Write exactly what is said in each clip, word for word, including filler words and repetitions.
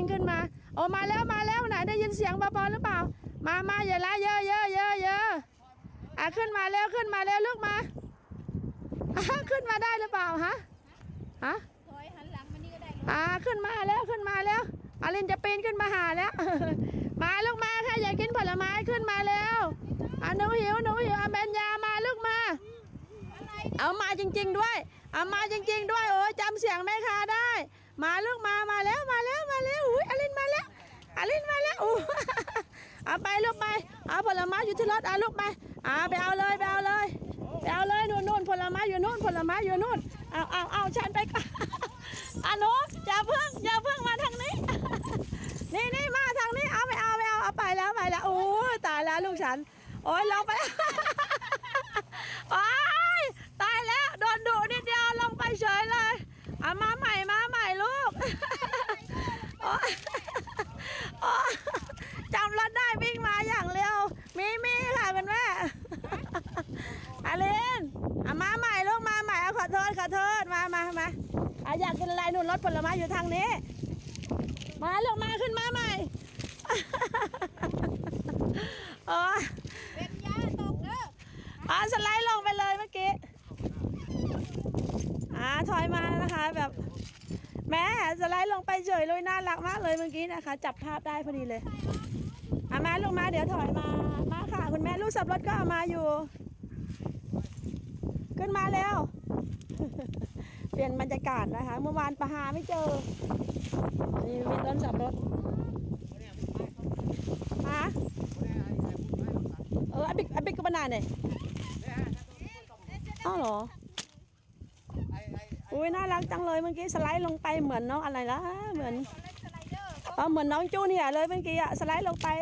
วิ่งขึ้นมาโอ้มาแล้วมาแล้วไหนได้ยินเสียงเบาๆหรือเปล่ามามาอย่าละเยอะเยอะเยอะเยอะอ่ะขึ้นมาแล้วขึ้นมาแล้วลูกมาขึ้นมาได้หรือเปล่าฮะฮะถอยหันหลังมานี่ก็ได้อ่าขึ้นมาแล้วขึ้นมาแล้วอาลินจะปีนขึ้นมาหาแล้วมาลูกมาค่ะอยากกินผลไม้ขึ้นมาแล้วอ่ะหนูหิวหนูหิวเบญญามาลูกมาเอามาจริงๆด้วยเอามาจริงๆด้วยโอ้ยจำเสียงแม่ค้าได้มาลูกมามาแล้วมาแล้วมาแล้วอุ้ยอาลินมาแล้วอาลินมาแล้วอู้เอาไปลูกไปเอาผลไม้อยู่ที่รถเอาลูกไปเอาไปเอาเลยไปเอาเลยไปเอาเลยนู่นนู่นผลไม้อยู่นู่นผลไม้อยู่นู่นเอาเอาเอาฉันไปก่อนอ่ะหนูอย่าเพิ่งอย่าเพิ่งมาทางนี้นี่นี่มาทางนี้เอาไปเอาไปเอาเอาไปแล้วไปแล้วโอ้ยตายแล้วลูกฉันโอ้ยลงไปโอ้ยตายแล้วโดนดุนิดเดียวลงไปเฉยเลยเอามาใหม่มาใหม่ลูกจำรถได้วิ่งมาอย่างเร็วมีมีค่ะคุณแม่อาเลนเอามาใหม่ลูกมาใหม่เอาขอโทษขอโทษมามามาอาอยากกินอะไรนู่นรถผลไม้อยู่ทางนี้มาลูกมาขึ้นมาใหม่อ๋อเป็นยาตกเด้ออ่าสไลด์ลงไปเลยเมื่อกี้อ่าถอยมานะคะแบบแม่สไลด์ลงไปเฉยเลยน่ารักมากเลยเมื่อกี้นะคะจับภาพได้พอดีเลยอ่ะมาลงมาเดี๋ยวถอยมามาค่ะคุณแม่ลูกสับรถก็เอามาอยู่ขึ้นมาแล้วเปลี่ยนบรรยากาศนะคะเมื่อวานปะหาไม่เจอนี่มีต้นสับรถฮะเอออบิกอบิกกับปนาเนี่ยอ้าวเหรออุ้ยน่ารักจังเลยเมื่อกี้สไลด์ลงไปเหมือนน้องอะไรละเหมือนเออเหมือนน้องจูเนี่ยเลยเมื่อกี้อะสไลด์ลงไป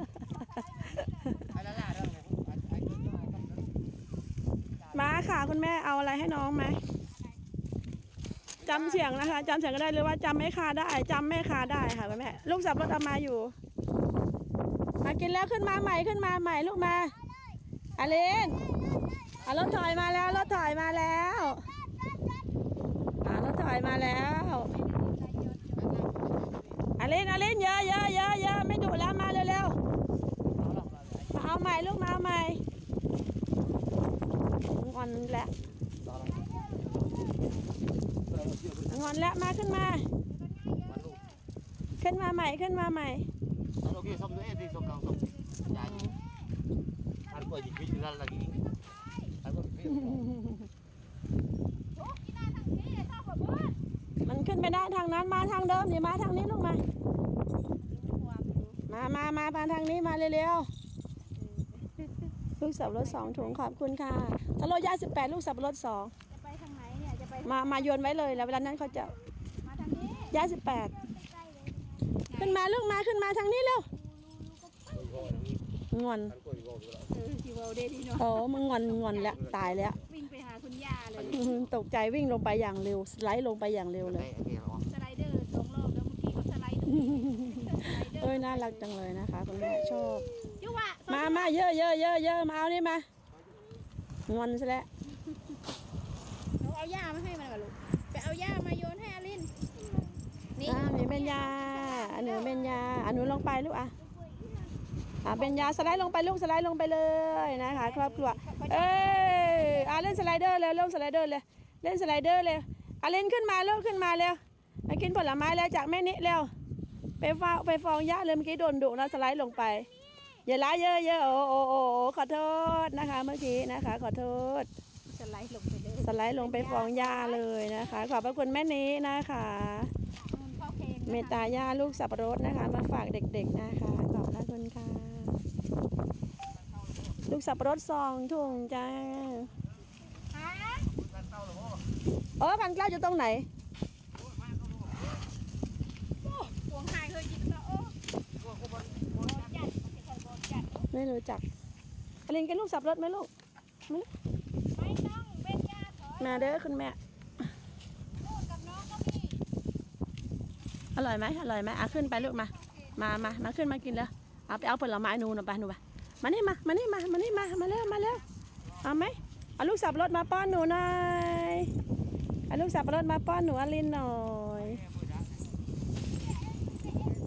มาค่ะคุณแม่เอาอะไรให้น้องไหมจำเสียงนะคะจำเสียงก็ได้หรือว่าจำแม่ค้าได้จำแม่ค้าได้ค่ะคุณแม่ลูกสับรถเอามาอยู่มากินแล้วขึ้นมาใหม่ขึ้นมาใหม่ลูกมาอาเลนอ่ะรถถอยมาแล้วรถถอยมาแล้วอ่ะรถถอยมาแล้วอาเลนอาเลนเยอะเยอะเยอะเยอะไม่ดุแล้วมาเร็วๆมาเอาใหม่ลูกมาเอาใหม่งอนแหละงอนแล้วมาขึ้นมาขึ้นมาใหม่ขึ้นมาใหม่มันขึ้นไปได้ทางนั้นมาทางเดิมอย่ามาทางนี้ลูกมามามามามาทางนี้มาเร็วๆลูกสับรถสองถุงขอบคุณค่ะถ้าโลย่าสิบแปดลูกสับรถสองจะไปทางไหนเนี่ยจะไปมามาโยนไว้เลยแล้วเวลานั้นเขาจะมาทางนี้ย่าสิบแปดขึ้นมาลูกมาขึ้นมาทางนี้เร็วงอนโอ้มึงงอนงอนแล้วตายแล้ววิ่งไปหาคุณย่าเลยตกใจวิ่งลงไปอย่างเร็วสไลด์ลงไปอย่างเร็วเลยสไลเดอร์สองรอบแล้วเมื่อกี้เขาสไลด์เอ้ยน่ารักจังเลยนะคะคุณแม่ชอบมามาเยอะเยอะเยอะเยอะมาเอานี่มางอนซะแล้วหนูเอาหญ้ามาให้มันก่อนลูกไปเอาหญ้ามาโยนให้อาลินนี่มีเบญญาอันหนูเบญญาอันหนูลงไปลูกอ่ะอ่ะเบญญาสไลด์ลงไปลูกสไลด์ลงไปเลยนะคะครอบครัวเอ้ยอ่ะเล่นสไลเดอร์เร็วเล่นสไลเดอร์เลยเล่นสไลเดอร์เลยอ่ะเล่นขึ้นมาลูกขึ้นมาเร็วมากินผลไม้แล้วจากแม่นิเร็วไปฟาไปฟองหญ้าเลยเมื่อกี้โดนดุนะสไลด์ลงไปอย่าละเยอะเยอะโอ้โอ้โอ้ขอโทษนะคะเมื่อกี้นะคะขอโทษสไลด์ลงไปเลยสไลด์ลงไปฟองหญ้าเลยนะคะขอบพระคุณแม่นี้นะคะเมตตาย่าลูกสับปะรดนะคะมาฝากเด็กๆนะคะขอบพระคุณค่ะลูกสับปะรดซองถุงจ้าเออพันเกล้าอยู่ตรงไหนไม่รู้จักอลินกินลูกสับรถไหมลูกไม่ต้องเป็นยาถอยมาเด้อคุณแม่ลูกกับน้องก็มีอร่อยไหมอร่อยไหมอ่ะขึ้นไปลูกมามามามาขึ้นมากินแล้วเอาไปเอาผลไม้หนูหน่อยไปหนูไปมานี่มามานี่มามานี่มามาเร็วมาเร็วเอาไหมเอาลูกสับรถมาป้อนหนูหน่อยเอาลูกสับรถมาป้อนหนูอลินหน่อย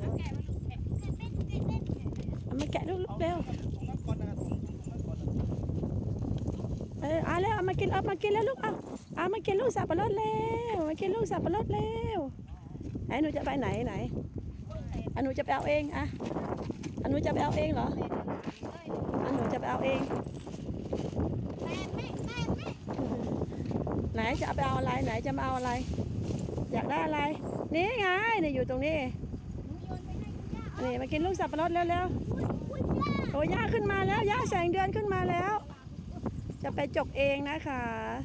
ลูกเร็วเออเอาแล้วเอามากินเอามากินแล้วลูกเอาเอามากินลูกสับปะรดเร็วมากินลูกสับปะรดเร็วไหนหนูจะไปไหนไหนอันหนูจะไปเอาเองอะอันหนูจะไปเอาเองเหรออันหนูจะไปเอาเองไหนจะเอาไปเอาอะไรไหนจะมาเอาอะไรอยากได้อะไรนี่ไงนี่อยู่ตรงนี้นี่มากินลูกสับปะรดเร็วๆโอ้ย่าขึ้นมาแล้วย่าแสงเดือนขึ้นมาแล้วจะไปจกเองนะคะ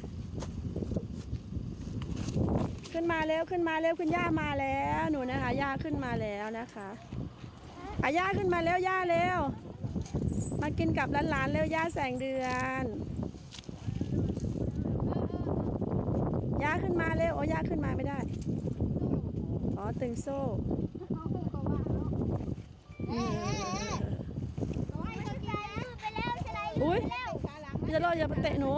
ขึ้นมาเร็วขึ้นมาเร็วคุณย่ามาแล้วหนูนะคะย่าขึ้นมาแล้วนะคะอาย่าขึ้นมาแล้วย่าเร็วมากินกับหลานๆเร็วย่าแสงเดือนย่าขึ้นมาเร็วโอ้ย่าขึ้นมาไม่ได้อ๋อตึงโซ่อุ้ยพี่จะรออย่าไปเตะหนู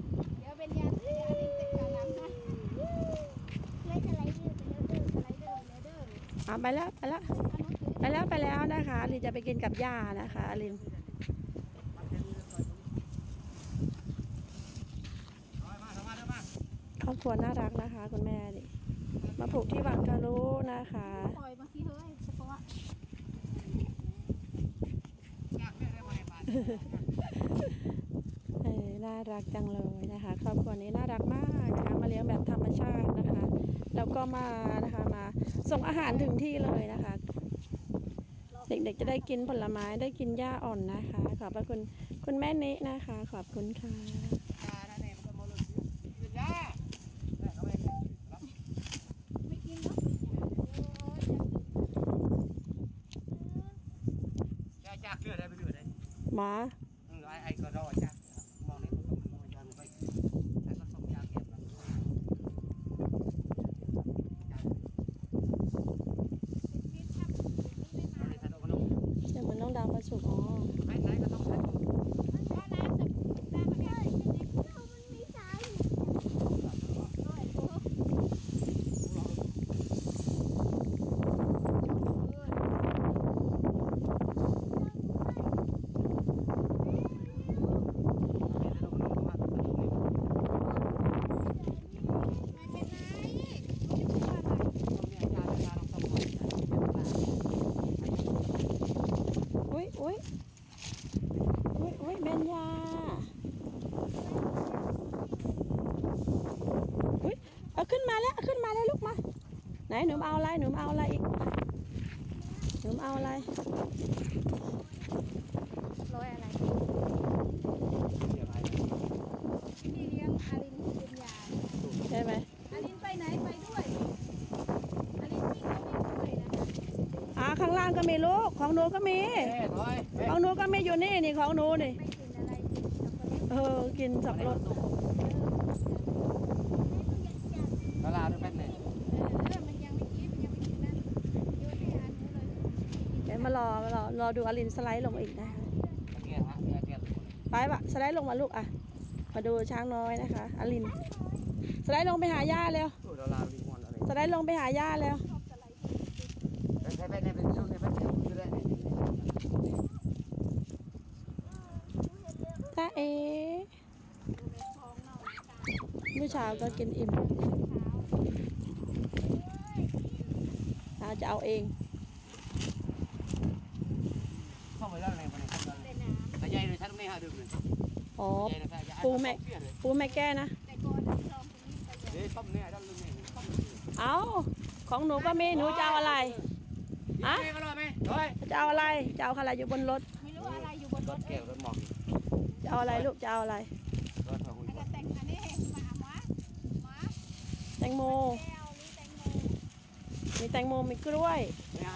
อ่ะไปแล้วไปแล้วไปแล้วไปแล้วนะคะลินจะไปกินกับย่านะคะลินครอบครัวน่ารักนะคะคุณแม่นี่มาปลูกที่วังทะลุนะคะเออน่ารักจังเลยนะคะครอบครัวนี้น่ารักมากนะคะมาเลี้ยงแบบธรรมชาตินะคะแล้วก็มานะคะมาส่งอาหารถึงที่เลยนะคะเด็กๆจะได้กินผลไม้ได้กินหญ้าอ่อนนะคะขอบพระคุณคุณแม่นินะคะขอบคุณค่ะหมาไอ้ก็รอจ้ะมองในผสมมองยาไปไอ้ผสมยาเก็บแบบเดี๋ยวมันต้องดาวมาสุกอ๋อไม่ไหนก็ต้องใช้อุ้ยอุ้ยอุ้ยอุ้ยเบนยาอุ้ยเอาขึ้นมาแล้วขึ้นมาแล้วลูกมาไหนหนูเอาอะไรหนูเอาอะไรอีกหนูเอาอะไรร้อยอะไรพี่เลี้ยงอารินเป็นยาใช่ไหมอารินไปไหนไปด้วยอารินวิ่งเขาวิ่งด้วยนะคะอ่าข้างล่างก็มีลูกของหนูก็มีของหนูก็มีอยู่นี่นี่ของหนูนี่เออกินสับปะรดตลาดด้วยแม่เนี่ยเดี๋ยวมารอมารอรอดูอลินสไลด์ลงอีกนะคะไปปะสไลด์ลงมาลูกอ่ะมาดูช้างน้อยนะคะอลินสไลด์ลงไปหาย่าเร็วสไลด์ลงไปหาย่าเร็วจ้าเอ๋เมื่อเช้าก็กินอิ่มเราจะเอาเองเข้าไปได้ไหนวันนี้แต่ใหญ่เลยฉันไม่หาดื่มเลยอ๋อปูแม่ปูแม่แก้นะเอาของหนูก็มีหนูจะเอาอะไรอะจะเอาอะไรจะเอาอะไรอยู่บนรถไม่รู้อะไรอยู่บนรถแก้วรถหมอกจะเอาอะไรลูกจะเอาอะไรแตงโมมีแตงโมมีกล้วย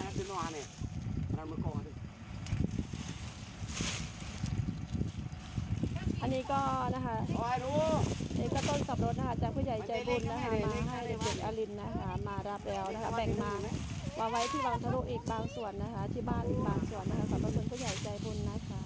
อันนี้ก็นะคะนี่ก็ต้นสับปะรดนะคะจากผู้ใหญ่ใจบุญนะคะมาให้เด็กๆอลินนะคะมารับแล้วนะคะแบ่งมามาไว้ที่วังทะลุอีกบางส่วนนะคะที่บ้านอีกบางส่วนนะคะขอบคุณผู้ใหญ่ใจบุญนะคะ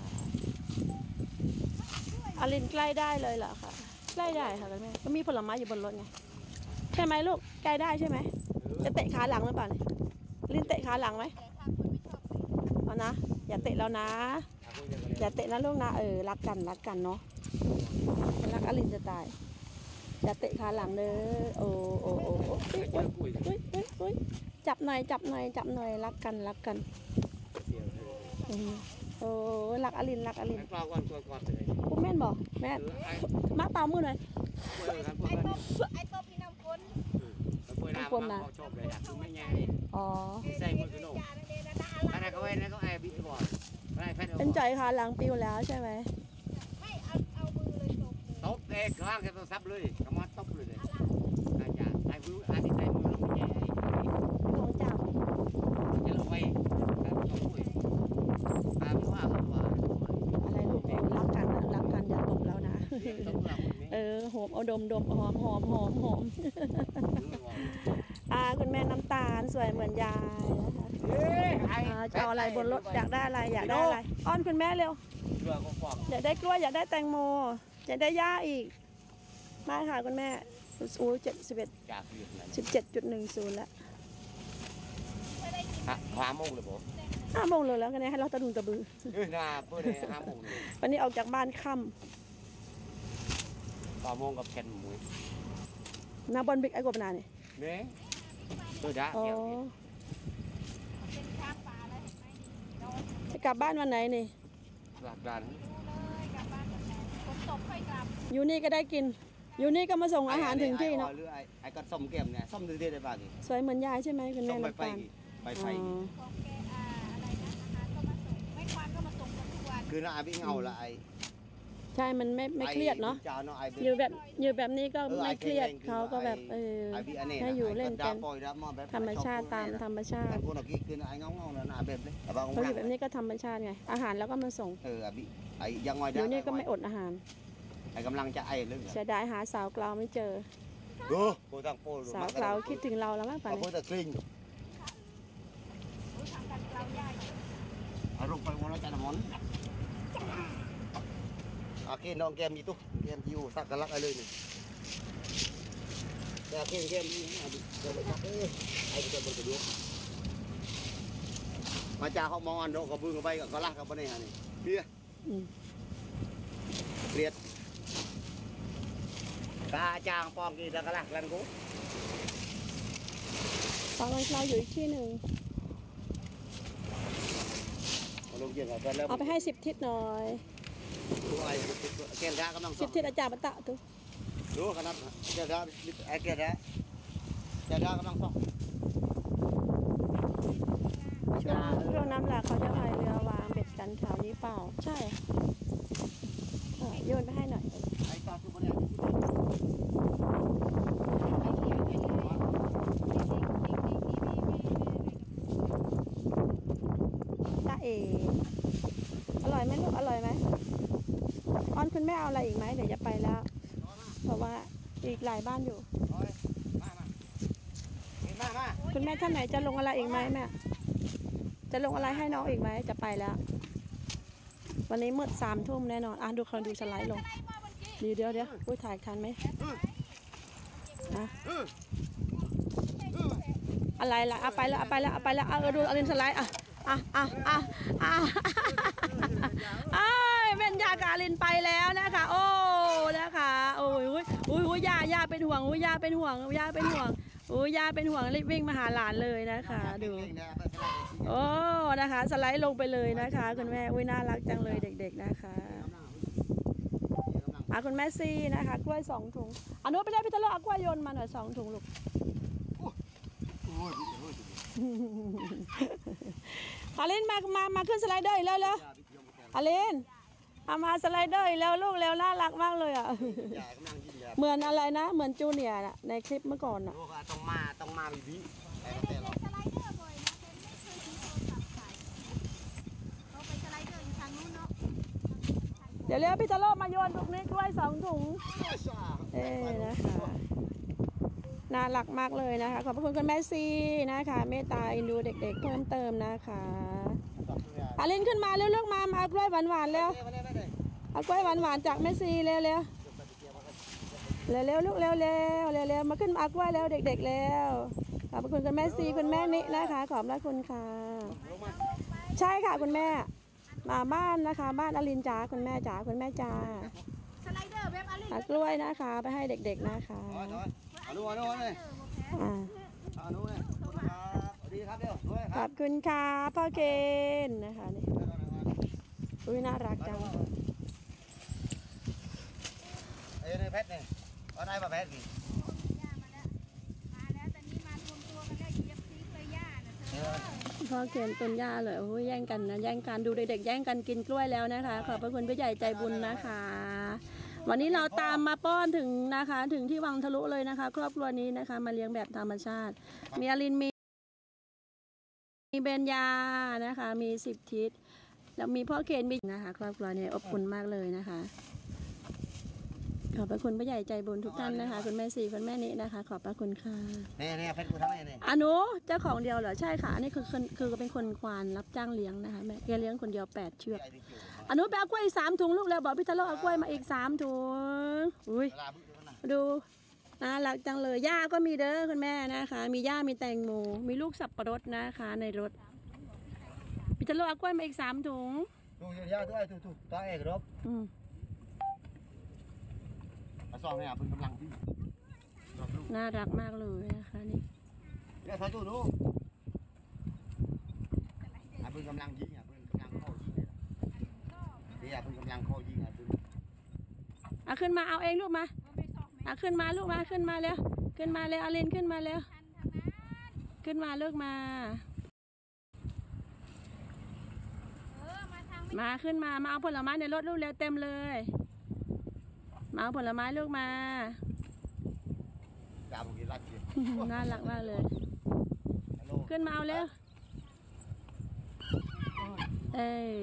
อลินใกล้ได้เลยเหรอคะใกล้ได้ค่ะแม่ก็มีผลไม้อยู่บนรถไงใช่ไหมลูกใกล้ได้ใช่ไหมจะเตะขาหลังหรือเปล่าลินเตะขาหลังไหมเอานะอย่าเตะแล้วนะคนอย่าเตะนะลูกนะเออรักกันรักกันเนาะรักอลินจะตายอย่าเตะขาหลังเด้อโอ้โอ้โอ้โอ้ยโอ้ยโอ้ยโอ้ยโอ้ยจับหน่อยจับหน่อยจับหน่อยรักกันรักกันโอ้รักอลินรักอลินคุณแม่นบอกแม่มาเป่ามือหน่อยไอ้ต๊บไอ้ต๊บพี่น้ำฝนน้ำฝนนะอ๋อเป็นใจขาหลังปิวแล้วใช่ไหมไม่เอาเอามือเลยตบตบเองข้างแค่ตัวซับเลยกระมัดตบเลยอาจารย์ไอ้วิวอันนี้ใส่มือลงไปลงจับจะลงไปแล้วต้องคุยตามว่าเขาว่าอะไรลูกรักกันนะรักกันอย่าตบแล้วนะเออหอมเอาดมดมหอมหอมหอมหอมอ่าคุณแม่น้ำตาลสวยเหมือนยายนะคะจะเอาอะไรบนรถอยากได้อะไรอยากได้อะไรอ้อนคุณแม่เร็วอยากได้กล้วยอยากได้แตงโมอยากได้หญ้าอีกมาค่ะคุณแม่อู้เจ็ดสิบเอ็ดสิบเจ็ดจุดหนึ่งศูนย์แล้วห้าโมงเลยผมห้าโมงเลยแล้วกันเนี่ยให้เราตะดุงตะบือเออนาเพื่อนห้าโมงเลยวันนี้ออกจากบ้านค่ำต่อโมงกับแคนหมูนาบอลบิ๊กไอ้กบนาเนี่ยเนี่ยตัวด่าอ๋อจะกลับบ้านวันไหนนี่หลักดันอยู่นี่ก็ได้กินอยู่นี่ก็มาส่งอาหารถึงที่เนาะไอ้ก็ส้มแก้มเนี่ยส้มดื้อๆได้ป่ะนี่สวยเหมือนยายใช่ไหมคุณแม่น้ำตาลใบไผ่คือน่าพี่เงาละไอใช่มันไม่ไม่เครียดเนาะอยู่แบบอยู่แบบนี้ก็ไม่เครียดเขาก็แบบเออให้อยู่เล่นกันธรรมชาติตามธรรมชาติคนเราคิดคือไอ้เงาเงาเนี่ยน่าแบบเลยเขาอยู่แบบนี้ก็ธรรมชาติไงอาหารแล้วก็มาส่งเออไอ้ยังไงอยู่นี่ก็ไม่อดอาหารไอ้กำลังจะไอ้เรื่องเสียดายหาสาวกลาวไม่เจอสาวกลาวคิดถึงเราแล้วมากกว่านี้อารมณ์ไปมองแล้วใจน้ำมันโอเคน้องแกมยี่ตุ๊กแกมยี่สักกะลักอะไรเลยนี่แต่แกมแกมยี่อ่ะเดี๋ยวไปจับเอ้ไอ้เจ้าบนกระดูกมาจ่าเขามองอันโดกับบึ้งกับใบกับกะลักกับปนนี่ฮะนี่เบี้ยเลียดกาจางปองกีแล้วกะลักลันกูตอนเราอยู่อีกที่หนึ่งเอาไปให้สิบทิศหน่อยเกลดากำลังสิบทิศอาจารย์ปะตะตุ๊ดูขนาดเกลดาไอเกลดาเกลดากำลังส่องช่วงช่วงน้ำหลากเขาจะพายเรือวางเบ็ดกันแถวนี้เปล่าใช่โยนไปให้หน่อยจ้าเออร่อยไหมลูกอร่อยไหมออนคุณแม่เอาอะไรอีกไหมเดี๋ยวจะไปแล้วเพราะว่าอีกหลายบ้านอยู่คุณแม่ท่านไหนจะลงอะไรอีกไหมแม่จะลงอะไรให้น้องอีกไหมจะไปแล้ววันนี้มืดสามทุ่มแน่นอนอ่ะดูเขาดูสไลด์ลงเดี๋ยวเดี๋ยวเดี๋ยวอุ้ยถ่ายทันไหมนะอะไรล่ะเอาไปแล้วเอาไปแล้วเอาไปแล้วเอาดูเอาเล่นสไลด์อ่ะอ่ะอ่ะอ่ะอ่ะอ้ายแม่นยากาลินไปแล้วนะคะโอ้นะคะโอ้ยอุ้ยอุ้ยยายาเป็นห่วงอุ้ยยาเป็นห่วงยาเป็นห่วงอุ้ยยาเป็นห่วงรีบวิ่งมาหาหลานเลยนะคะดูโอ้นะคะสไลด์ลงไปเลยนะคะคุณแม่อุ้ยน่ารักจังเลยเด็กๆนะคะอ่ะคุณแม่ซีนะคะกล้วยสองถุงอนุไปได้พี่ตะโลเอากล้วยโยนมาหน่อยสองถุงลูกอาลินมามามาขึ้นสไลเดอร์อีกแล้วเลยอาลินเอามาสไลเดอร์อีกแล้วลูกแล้วน่ารักมากเลยอ่ะเหมือนอะไรนะเหมือนจูเนียร์น่ะในคลิปเมื่อก่อนอ่ะต้องมาต้องมาบีบีสไลเดอร์บ่อยนะเห็นไม่เคยมีโทรศัพท์ใส่เขาไปสไลเดอร์อยู่ทางนู้นเนาะเดี๋ยวเรียกพี่ตะโลมาโยนตรงนี้กล้วยสองถุงเอ้นะคะน่ารักมากเลยนะคะขอบคุณคุณแม่ซีนะคะเมตตาอินดูเด็กๆเพิ่มเติมนะคะอาลินขึ้นมาเร็วๆมามาเอากล้วยหวานๆแล้วเอากล้วยหวานๆจากแม่ซีเร็วๆเร็วเร็วๆลูกเร็วๆเร็วๆมาขึ้นมาเอากล้วยแล้วเด็กๆแล้วขอบคุณคุณแม่ซีคุณแม่นินะคะขอบคุณค่ะใช่ค่ะคุณแม่มาบ้านนะคะ บ้านอลินจ๋าคุณแม่จ๋าคุณแม่จ๋าสไลเดอร์แบบอลินหากล้วยนะคะ ไปให้เด็กๆนะคะเอาเอาเอาดูเอาดูเลยอ่าเอาดูเลยครับดีครับเดี๋ยวด้วยคขรัอบบคุณค่ะพ่อเกณฑ์นะคะนี่อุ้ยน่ารักจังเอ้ยเพชรนี่เอาได้ป่ะเพชรนี่ย่ามาแล้วมาแล้วตอนนี้มารวมตัวกันได้เหยียบซีกเลยย่านะเธอพ่อเกณฑ์ต้นหญ้าเลยโอ้ยแย่งกันนะแย่งกันดูเด็กๆแย่งกันกินกล้วยแล้วนะคะ ขอบพระคุณผู้ใหญ่ใจบุญนะคะ วันนี้เราตามมาป้อนถึงนะคะ ถึงที่วังทะลุเลยนะคะ ครอบครัวนี้นะคะ มาเลี้ยงแบบธรรมชาติ มีอลินมีมีเบญญานะคะ มีสิบทิศแล้วมีพ่อเคนมีนะคะ ครอบครัวนี้อบอุ่นมากเลยนะคะ ขอบพระคุณผู้ใหญ่ใจบุญทุกท่านนะคะ คุณแม่สีคุณแม่นินะคะ ขอบพระคุณค่ะนี่นี่เพชรกูทำไงนี่อนุเจ้าของเดียวเหรอใช่ค่ะอันนี้คือคือคือเป็นคนควานรับจ้างเลี้ยงนะคะแม่แกเลี้ยงคนเดียวแปดเชือกอนุไปเอากล้วยอีกสามถุงลูกแล้วบอกพี่ทะเลาะเอากล้วยมาอีกสามถุงอุ้ยเวลาบึ้งนะดูน่ารักจังเลยย่าก็มีเด้อคุณแม่นะคะ มีย่ามีแตงโมมีลูกสับปะรดนะคะในรถพี่ทะเลาะเอากล้วยมาอีกสามถุงดูเยอะๆด้วยดูดูตัวเอกรบอืมมาสองเนี่ยเป็นกำลังที่น่ารักมากเลยนะคะนี่เดี๋ยวใส่ตู้ดูอ่ะเป็นกำลังยิงอ่ะเป็นกำลังเข้ายิงเลยเดี๋ยวเป็นกำลังเข้ายิงอ่ะเป็นเอาขึ้นมาเอาเองลูกมาเอาขึ้นมาลูกมาขึ้นมาเร็วขึ้นมาเร็วเอาเลนขึ้นมาเร็วขึ้นมาลูกมาเออมาทางมาขึ้นมามาเอาผลไม้ในรถลูกเร็วเต็มเลยมาเอาผลไม้ลูกมากาบุกิรัดเจียน่ารักมากเลย ขึ้นมาเอาเร็วเอ้ย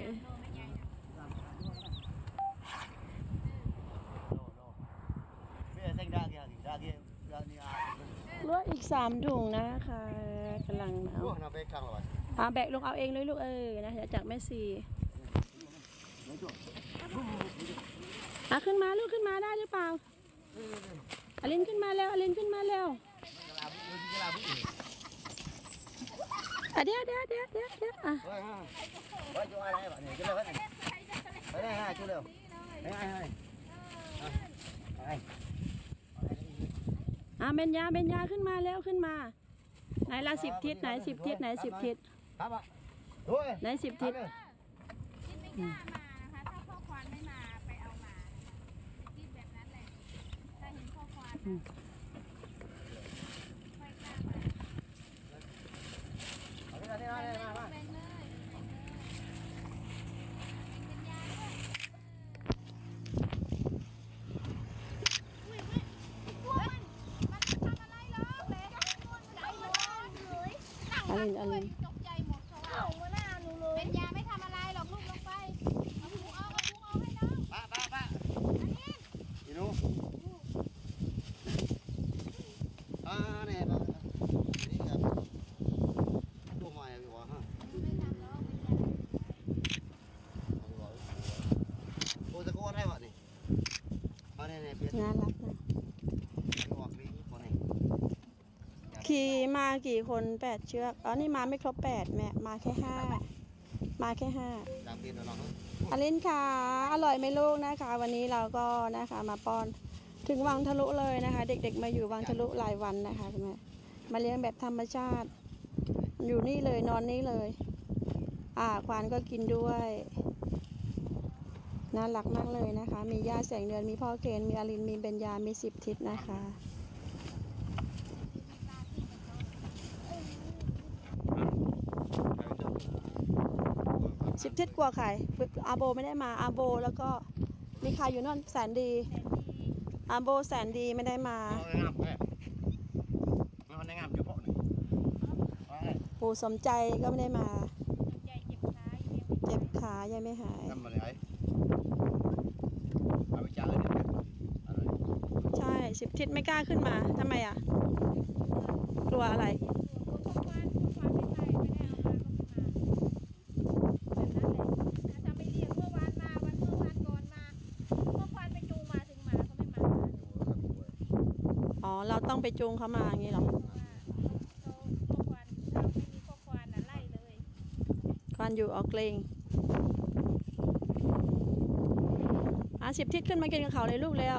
เบี้ยเส้นด้าเกียร์ด้าเกียร์ด้านี่อ่ะเหลืออีกสามถุงนะคะกำลังเอาโอ้น่าไปข้างหลังเอาแบกลงเอาเองเลยลูกเออนะเดี๋ยวจากแม่ซีอ่ะขึ้นมาลูกขึ้นมาได้หรือเปล่าอลินขึ้นมาแล้วอลินขึ้นมาแล้วอ่ะเดี๋ยวเดี๋ยวเดี๋ยวเดี๋ยวเดี๋ยวอ่ะเฮ้ยฮะเฮ้ยจุ๊อะไรแบบนี้จุ๊เลยเฮ้ยเฮ้ยจุ๊เร็วเฮ้ยเฮ้ยเฮ้ยอ่ะเบญญาเบญญาขึ้นมาแล้วขึ้นมาไหนละสิบทิศไหนสิบทิศไหนสิบทิศครับอ่ะด้วยไหนสิบทิศที่ไม่กล้ามานะคะถ้าพ่อควานไม่มาไปเอามาคิดแบบนั้นแหละถ้าเห็นพ่อควานนะไม่กล้ามาเอาที่ไหนที่ไหนมามาแบ่งเลยแบ่งเลยเป็นยาด้วยอุ้ยอุ้ยมันมันทำอะไรหรอเบสใจร้อนเลยหนังมันด้วยตกใจหมดเขาเอาหน้าหนูเลยเป็นยาไม่ทำอะไรหรอกลูกลงไปเอาถุงเอาเอาถุงเอาให้น้องป้าป้าป้าอันนี้อีนูอ่าเนี่ยป้านี่ครับตัวใหม่ดีกว่าฮะไม่ทำหรอกเป็นยาโอ้จะโกนให้วะนี่เอาเนี่ยเนี่ยเปลี่ยนน่ารักนะออกนี้คนนี้ขี่มากี่คนแปดเชือกอ๋อนี่มาไม่ครบแปดแม่มาแค่ห้ามาแค่ห้าจางเปลี่ยนแล้วเนาะอลินค่ะอร่อยไหมลูกนะคะ วันนี้เราก็นะคะมาป้อนถึงวังทะลุเลยนะคะ เด็กๆมาอยู่วังทะลุหลายวันนะคะคุณแม่มาเลี้ยงแบบธรรมชาติ อยู่นี่เลยนอนนี่เลย อ่าควานก็กินด้วยน่ารักมากเลยนะคะ มีย่าแสงเดือนมีพ่อเกณฑ์มีอลินมีเบญญามีสิบทิศนะคะสิบทิศกลัวใครอาโบไม่ได้มาอาโบแล้วก็มีใครอยู่นั่นแสนดีอาโบแสนดีไม่ได้มาเอางามแม่เอาในงามเฉพาะนี่ปู่สมใจก็ไม่ได้มาใจเจ็บขาอยู่ยังไม่เจ็บขายังไม่หายทำอะไรไอ้เอาไปจ้างเลยเนี่ยอะไรใช่สิบทิศไม่กล้าขึ้นมาทำไมอ่ะกลัวอะไรตัวพ่อควานพ่อควานไม่ใช่ไม่ได้เอามาก็ไม่มาแบบนั้นแหละถ้าไม่เรียกเมื่อวานมาวันเมื่อวานก่อนมาพ่อควานไปจูงมาถึงมาเขาไม่มาอ๋อเราต้องไปจูงเขามาอย่างนี้เหรอเพราะว่าเขาพ่อควานเราไม่มีพ่อควานน่ะไล่เลยควานอยู่ออกเกรงเอาสิบทิศขึ้นมากินกับเขาเลยลูกแล้ว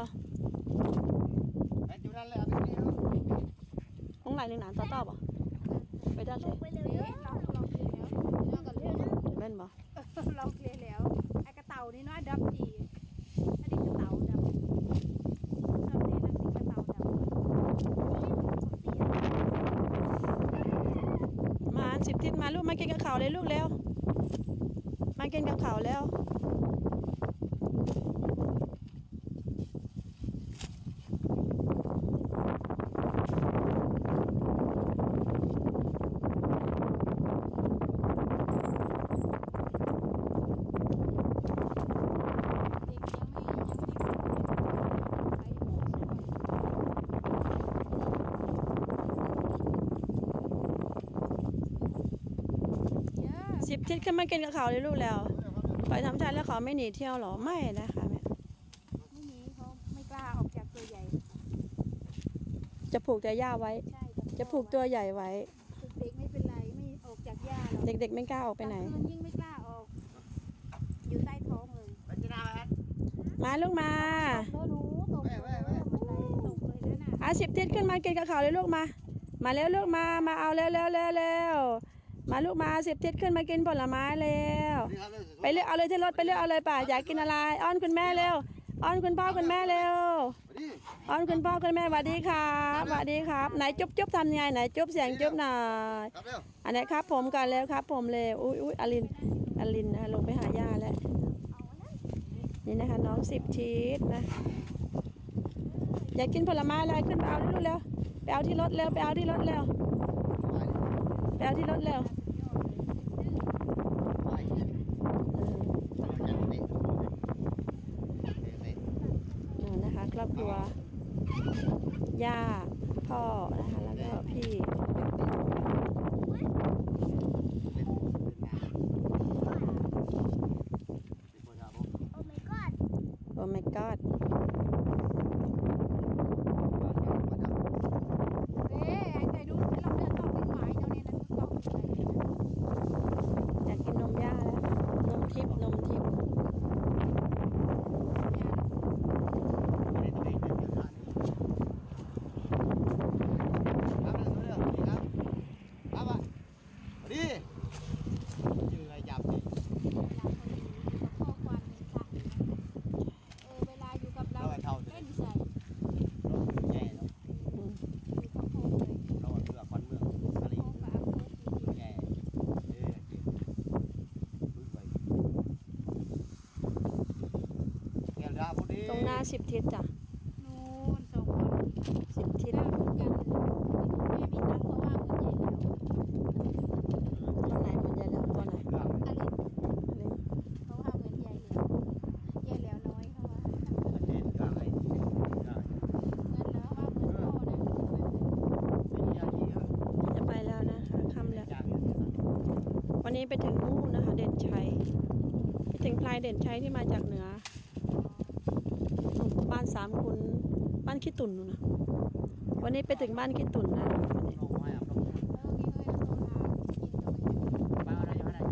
ห้องไหนหนึ่งหนานต่อต่อป่ะไปได้เลยไปเลยลองลองเคลียร์แล้วลองกันเลยแม่นบ่ลองเคลียร์แล้วไอ้กระเต่านี่น้อยดำจีอันนี้กระเต่าดำชอบเล่นน้ำกระเต่าดำมาสิบทิศมาลูกมากินกับเขาเลยลูกแล้วมากินกับเขาแล้วสิบทิศขึ้นมากินกับเขาเลยลูกแล้วไปทำชาติแล้วเขาไม่หนีเที่ยวหรอไม่นะคะแม่ไม่หนีเขาไม่กล้าออกจากตัวใหญ่จะผูกแต่หญ้าไว้ใช่จะผูกตัวใหญ่ไว้เด็กๆไม่เป็นไรไม่ออกจากหญ้าหรอกเด็กๆไม่กล้าออกไปไหนมันยิ่งไม่กล้าออกอยู่ใต้ท้องเลยมาลูกมาแล้วรู้ตกเลยมันไหลตกเลยนั่นน่ะอาสิบทิศขึ้นมากินกับเขาเลยลูกมา มาเร็วลูกมามาเอาเร็วเร็วเร็วเร็วมาลูกมาสิบทิศขึ้นมากินผลไม้เร็วไปเลือกเอาเลยที่รถไปเลือกเอาเลยป่ะอยากกินอะไรอ้อนคุณแม่เร็วอ้อนคุณพ่อคุณแม่เร็วอ้อนคุณพ่อคุณแม่สวัสดีครับสวัสดีครับไหนจุ๊บจุ๊บทำยังไงไหนจุ๊บเสียงจุ๊บหน่อยอันไหนครับผมกันแล้วครับผมเร็วอุ้ยอุ้ยอลินอลินนะลงไปหาย่าแล้วนี่นะคะน้องสิบทิศนะอยากกินผลไม้อะไรขึ้นไปเอาที่รถเร็วไปเอาที่รถเร็วไปเอาที่รถเร็วไปเอาที่รถเร็วนะคะครอบครัวย่าพ่อนะคะแล้วก็พี่โอ้ my god เอ๊ะไอ้ใจดูเราเลือกต้องเป็นหมายเจ้าเนี่ยนะต้องเป็นอะไรนะอยากกินนมย่าแล้วนมทิพย์นมทิพย์เวลาอยู่กับเราเล่นใส่ตรงหน้าสิบทิศจ้ะนู่นสองคนสิบทิศได้เหมือนกันเลยแม่มีตังค์เพราะว่าเหมือนใหญ่แล้วตัวไหนมันใหญ่แล้วตัวไหนอลินเขาว่าเหมือนใหญ่แล้วใหญ่แล้วน้อยเขาว่าเหมือนแล้วว่าเหมือนพ่อนะจะไปแล้วนะคะค่ำแล้ววันนี้ไปถึงนู่นนะคะเด่นชัยไปถึงพลายเด่นชัยที่มาจากเหนือบ้านสามคุณบ้านขี้ตุ่นนู่นนะวันนี้ไปถึงบ้านขี้ตุ่นนะวันนี้เออมีเอ้ยน้ำโซดากินตัวเอง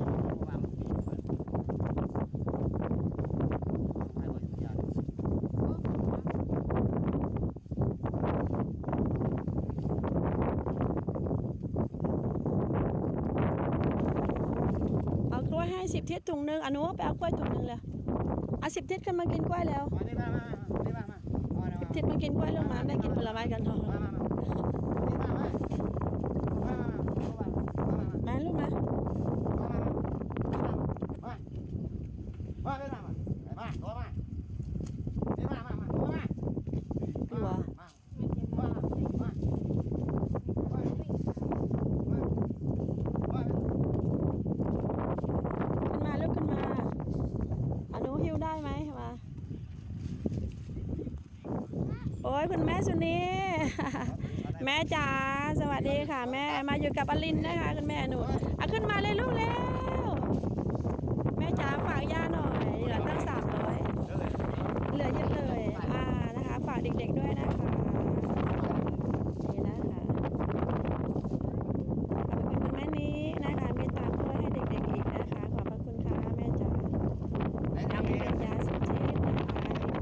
เอากล้วยให้สิบทิศถุงหนึ่งอนุไปเอากล้วยถุงหนึ่งเลยเอาสิบทิศขึ้นมากินกล้วยแล้วทิศมากินกล้วยลงมาได้กินผลไม้กันทองมาลูกมาตัว ขึ้นมาลูกขึ้นมาอนุหิวได้ไหมมาโอ้ยคุณแม่สุนีแม่จ๋าสวัสดีค่ะแม่มาอยู่กับอลินนะคะคุณแม่หนูเอาขึ้นมาเลยลูกแล้วแม่จ๋าฝากย่าหน่อยเหลือตั้งสามร้อยเหลือเยอะเลยอ่านะคะฝากเด็กๆด้วยนะคะนี่นะคะขอบคุณคุณแม่นี้นะคะมีตามถ้วยให้เด็กๆอีกนะคะขอบพระคุณค่ะแม่จ๋า ยาสุดที่นะคะ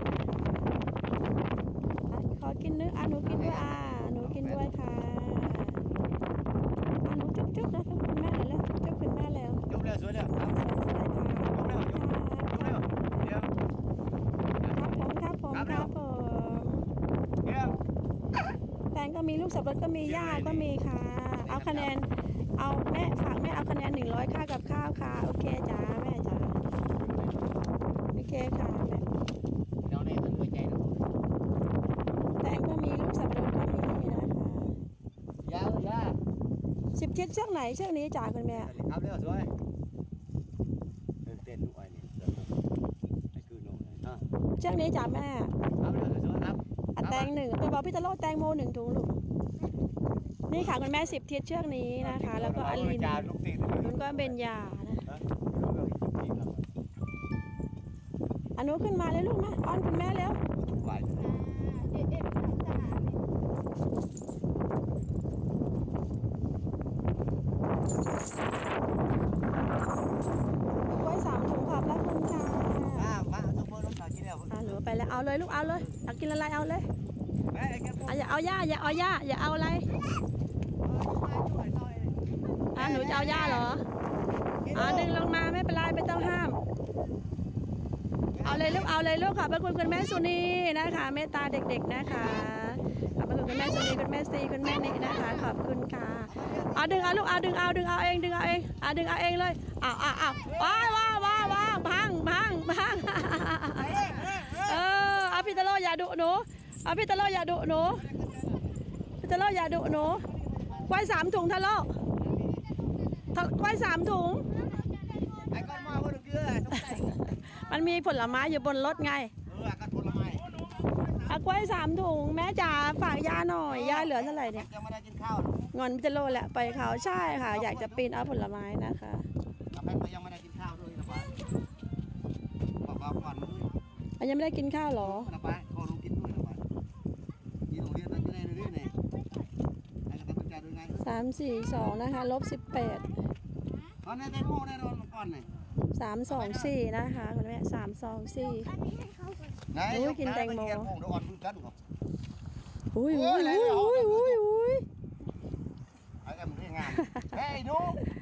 ลูกนะคุณแม่เลยแล้วเจ้าคุณแม่แล้วยกเร็วสวยเร็วครับยกเร็วยกยกเร็วเดี๋ยวครับผมครับผมครับผมเดี๋ยวแตงก็มีลูกสับปะรดก็มีย่าก็มีค่ะเอาคะแนนเอาแม่ฝากแม่เอาคะแนนหนึ่งร้อยค่ากับข้าวค่ะโอเคจ้าแม่จ้าโอเคค่ะแม่น้องนี่มันหัวใจนะแตงก็มีลูกสับปะรดก็มีนะคะยาวยาสิบทิศเชือกไหนเชือกนี้จ้าคุณแม่ครับเร็วสวยเต้นด้วยนี่ไอ้คือน้องอ่ะเชือกนี้จ้าแม่ครับเร็วสวยครับอ่ะแตงหนึ่งไปบอกพี่ตะโลแตงโมหนึ่งถุงลูกนี่ค่ะคุณแม่สิบทิศเชือกนี้นะคะ แล้วก็อลินมันก็เบญญานะอนุขึ้นมาเลยลูกมาอ้อนคุณแม่แล้วไหวเอ็ดเอ็ดสหารกล้วยสามถุงขอบแล้วคุณค่ะอ่ามาซุปเปอร์รถต่อกินแล้วอ่ะหนูไปแล้วเอาเลยลูกเอาเลยอยากกินอะไรเอาเลยแม่ไอ้แกอ่ะอย่าเอาย่าอย่าเอาย่าอย่าเอาอะไรอ่ะหนูจะเอาย่าเหรออ่ะดึงลงมาไม่เป็นไรไม่ต้องห้าม เอาเลยลูกเอาเลยลูกขอบพระคุณคุณแม่สุนีนะคะเมตตาเด็กๆนะคะขอบพระคุณคุณแม่สุนีคุณแม่ซีคุณแม่นินะคะขอบคุณค่ะเอาดึงเอาลูกเอาดึงเอาดึงเอาเองดึงเอาเองเอาดึงเอาเองเลยเอาเอาเอาว้าวว้าวว้าวว้าวพังพังพังเออเอาพี่ตะโลอย่าดุหนูเอาพี่ตะโลอย่าดุหนูพี่ตะโลอย่าดุหนูควายสามถุงทะโลควายสามถุงไอ้ก้อนมาว่าเดือดต้องใส่มันมีผลไม้อยู่บนรถไงเออกันผลไม้เอากล้วยสามถุงแม่จ๋าฝากย่าหน่อยย่าเหลือเท่าไหร่เนี่ยยังไม่ได้กินข้าวงอนพิจโลแหละไปเขาใช่ค่ะ อยากจะปีนเอาผลไม้นะคะทำให้ก็ยังไม่ได้กินข้าวด้วยนะป้าบอกว่าก่อนมันด้วยอันยังไม่ได้กินข้าวเหรอนะป้าขอรู้กินด้วยนะป้ายี่โรงเรียนนั่นจะได้เรื่อยๆเนี่ยไอ้กระตุ้นใจด้วยไงสามสี่สองนะคะลบสิบแปดตอนนี้ได้โม่ได้โดนก่อนเลยสามสองสี่นะคะคุณแม่สามสองสี่ไหนกินแตงโมเดี๋ยวอ่อนพึ่งกันก่อนอุ้ยอุ้ยอุ้ยอุ้ยอุ้ยไอ้แอมเรียกงานเฮ้ยดู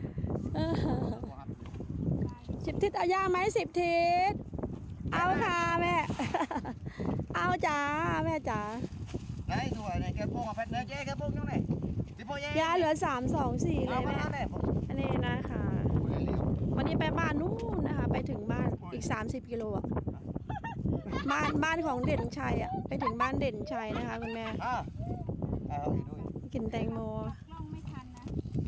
สิบทิศเอาย่าไหมสิบทิศเอาค่ะแม่ เอาจ้าแม่จ๋าไหนดูไอ้แกโป้งกับแพทย์เจ๊แกโป้งยังไงที่โป้งยังย่าเหลือสามสองสี่เลเอายมาแม่แล้วเนี่ยอันนี้นะคะ วันนี้ไปบ้านนู้นนะคะ ไปถึงบ้านอีกสามสิบกิโลอ่ะบ้านบ้านของเด่นชัยอ่ะไปถึงบ้านเด่นชัยนะคะคุณแม่อ่าเอาอีกด้วยกินแตงโมกล้องไม่ทันนะ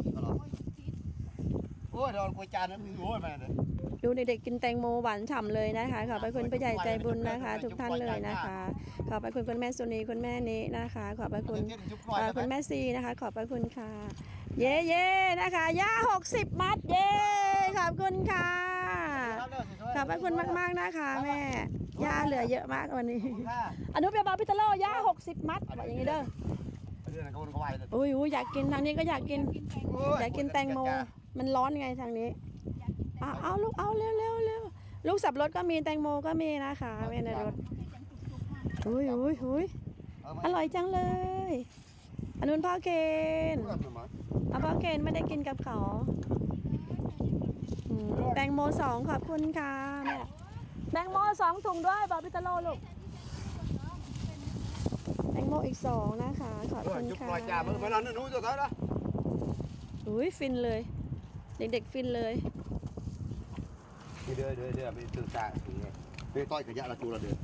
โอ้ยโดนกุยจานนั้นโอ้ยแม่เลยดูเด็กๆกินแตงโมหวานฉ่ำเลยนะคะขอบพระคุณผู้ใหญ่ใจบุญนะคะ ทุกท่านเลยนะคะ ขอบพระคุณคุณแม่สุนีคุณแม่นี้นะคะ ขอบพระคุณเอ่อคุณแม่ซีนะคะ ขอบพระคุณค่ะ เย่เย่นะคะย่าหกสิบมัดเย่ขอบคุณค่ะขอบพระคุณมากๆนะคะแม่ย่าเหลือเยอะมากวันนี้อนุเปียบาพิตาโลย่าหกสิบมัดบอกอย่างนี้เด้อเรื่องอะไรก็วนก็ไหวเลยอุ้ยอยากกินทางนี้ก็อยากกินอยากกินแตงโมมันร้อนไงทางนี้เอาเอาลูกเอาเร็วเร็วเร็วลูกสับรถก็มีแตงโมก็มีนะคะแม่ในรถอุ้ยอุ้ยอุ้ยอร่อยจังเลยอนุนพ่อเคนเอาพ่อเคนไม่ได้กินกับเขาอืมแตงโมสองขอบคุณค่ะเนี่ยแตงโมสองถุงด้วยบอกพิตาโลลูกแตงโมอีกสองนะคะขอบคุณค่ะลอยจ่ามือมาแล้วนู้นตัวเขาละอุ้ยฟินเลย เด็กๆฟินเลยเดือดเดือดเดือดไปตื่นตาถึงไงไปต่อยขยะละจูละเดือด